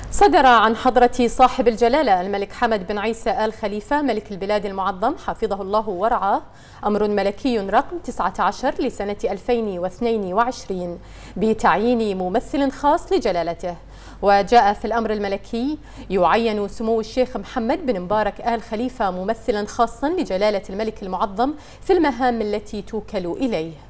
صدر عن حضرة صاحب الجلالة الملك حمد بن عيسى آل خليفة ملك البلاد المعظم حفظه الله ورعاه أمر ملكي رقم 19 لسنة 2022 بتعيين ممثل خاص لجلالته. وجاء في الأمر الملكي يعين سمو الشيخ محمد بن مبارك آل خليفة ممثلا خاصا لجلالة الملك المعظم في المهام التي توكل إليه.